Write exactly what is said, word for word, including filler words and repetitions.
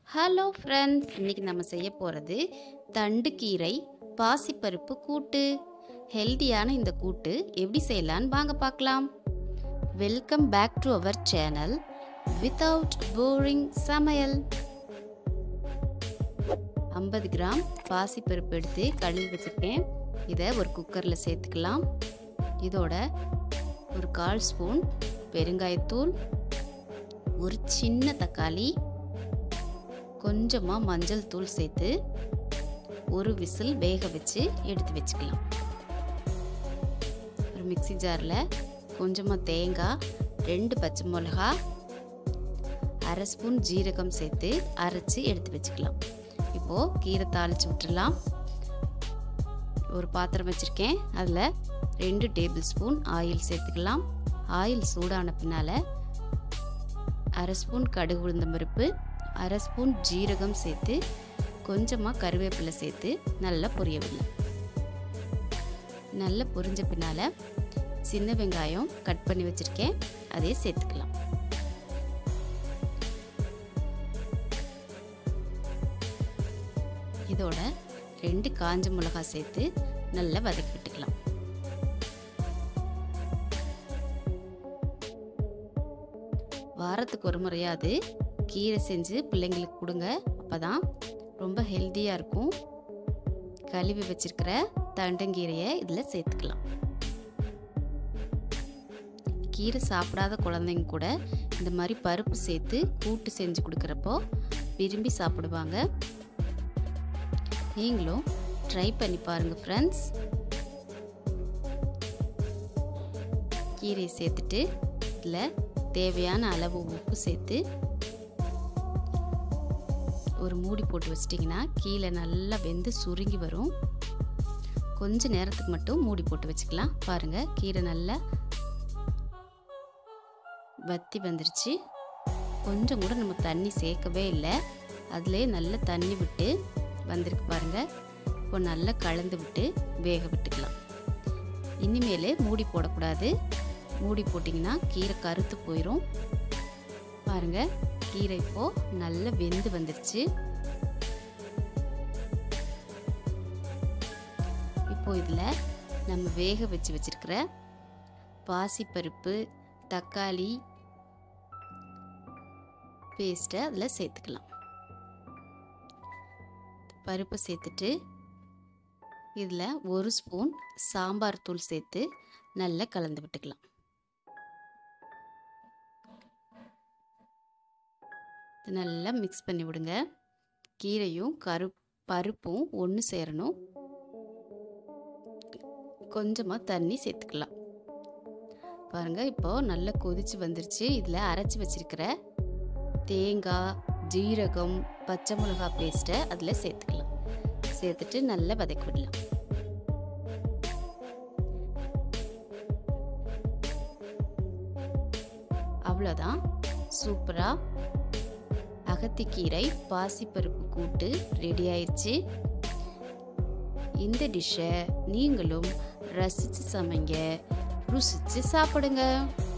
Hello friends, இன்றைக்கி நம்ம செய்ய போகிறது தண்டு கீரை பாசிப்பருப்பு கூட்டு. ஹெல்தியான இந்த கூட்டு எப்படி செய்யலான்னு வாங்க பார்க்கலாம். Welcome back to our channel without boring சமையல். ஐம்பது கிராம் பாசிப்பருப்பு எடுத்து கழுவி வச்சுருக்கேன். இதை ஒரு குக்கரில் சேர்த்துக்கலாம். இதோட ஒரு கால் ஸ்பூன் பெருங்காயத்தூள், ஒரு சின்ன தக்காளி, கொஞ்சமாக மஞ்சள் தூள் சேர்த்து ஒரு விசில் வேக வச்சு எடுத்து வச்சுக்கலாம். ஒரு மிக்சி ஜாரில் கொஞ்சமாக தேங்காய், ரெண்டு பச்சை மிளகா, அரை ஸ்பூன் ஜீரகம் சேர்த்து அரைச்சி எடுத்து வச்சுக்கலாம். இப்போது கீரை தாளித்து விட்டுடலாம். ஒரு பாத்திரம் வச்சுருக்கேன். அதில் ரெண்டு டேபிள் ஸ்பூன் ஆயில் சேர்த்துக்கலாம். ஆயில் சூடான பின்னால் அரை ஸ்பூன் கடுகு உளுந்தம் பருப்பு, அரை ஸ்பூன் ஜீரகம் சேர்த்து கொஞ்சமாக கருவேப்பிலை சேர்த்து நல்லா பொரிய விடலாம். நல்லா பொரிஞ்ச பின்னால் சின்ன வெங்காயம் கட் பண்ணி வச்சுருக்கேன், அதே சேர்த்துக்கலாம். இதோட ரெண்டு காஞ்ச மிளகாய் சேர்த்து நல்லா வதக்கி விட்டுக்கலாம். வாரத்துக்கு ஒரு முறையாவது கீரை செஞ்சு பிள்ளைங்களுக்கு கொடுங்க, அப்போ தான் ரொம்ப ஹெல்த்தியாக இருக்கும். கழுவி வச்சிருக்கிற தண்டங்கீரையை இதில் சேர்த்துக்கலாம். கீரை சாப்பிடாத குழந்தைங்க கூட இந்த மாதிரி பருப்பு சேர்த்து கூட்டு செஞ்சு கொடுக்குறப்போ விரும்பி சாப்பிடுவாங்க. நீங்களும் ட்ரை பண்ணி பாருங்கள் ஃப்ரெண்ட்ஸ். கீரையை சேர்த்துட்டு இதில் தேவையான அளவு உப்பு சேர்த்து ஒரு மூடி போட்டு வச்சிட்டிங்கன்னா கீழே நல்லா வெந்து சுருங்கி வரும். கொஞ்ச நேரத்துக்கு மட்டும் மூடி போட்டு வச்சுக்கலாம். பாருங்கள், கீரை நல்லா வத்தி வந்துருச்சு. கொஞ்சம் கூட நம்ம தண்ணி சேர்க்கவே இல்லை, அதிலே நல்லா தண்ணி விட்டு வந்திருக்கு பாருங்கள். இப்போ நல்லா கலந்து விட்டு வேக விட்டுக்கலாம். இனிமேல் மூடி போடக்கூடாது. மூடி போட்டிங்கன்னா கீரை கருத்து போயிடும். பாருங்கள், கீரை இப்போது நல்லா வெந்து வந்துருச்சு. இப்போ இதில் நம்ம வேக வச்சு வச்சிருக்கிற பாசிப்பருப்பு, தக்காளி பேஸ்ட்டை அதில் சேர்த்துக்கலாம். பருப்பு சேர்த்துட்டு இதில் ஒரு ஸ்பூன் சாம்பார் தூள் சேர்த்து நல்லா கலந்து விட்டுக்கலாம். நல்லா மிக்ஸ் பண்ணி விடுங்க. கீரையும் கரு பருப்பும் ஒன்று சேரணும். கொஞ்சமாக தண்ணி சேர்த்துக்கலாம். பாருங்கள், இப்போது நல்லா கொதிச்சு வந்துருச்சு. இதில் அரைச்சி வச்சிருக்கிற தேங்காய், ஜீரகம், பச்சை மிளகாய் பேஸ்ட்டை அதில் சேர்த்துக்கலாம். சேர்த்துட்டு நல்லா வதக்கி விடலாம். அவ்வளோதான், சூப்பராக அகத்திக்கீரை பாசிப்பருப்பு கூட்டு ரெடி ஆயிடுச்சு. இந்த டிஷ்ஷை நீங்களும் ரசித்து சமைங்க, ருசித்து சாப்பிடுங்க.